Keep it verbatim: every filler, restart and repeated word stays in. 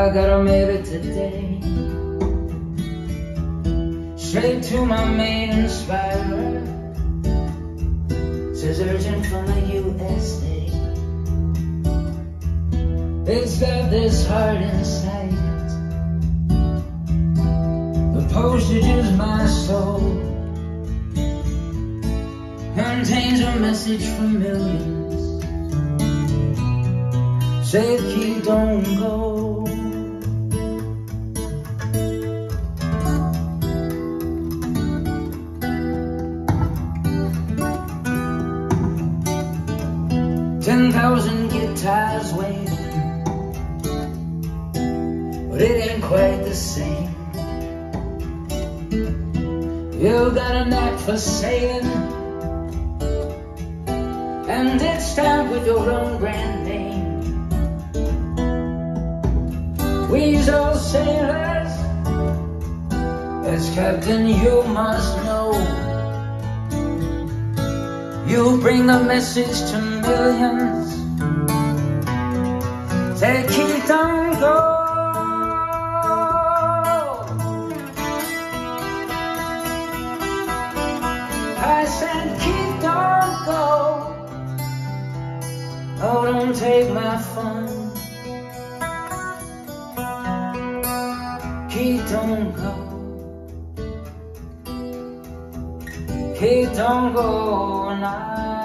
I gotta make it today. Straight to my main inspirer. Says urgent from the U S A. It's got this heart inside it. The postage is my soul. Contains a message for millions. Say keep, don't go. Ten thousand guitars waiting, but it ain't quite the same. You got a knack for saying, and it's stamped with your own brand name. We's all sailors, as captain you must know. You bring the message to millions. Say keep, don't go. I said keep, don't go. Oh, don't take my fun. Keep, don't go. Keep, don't go now.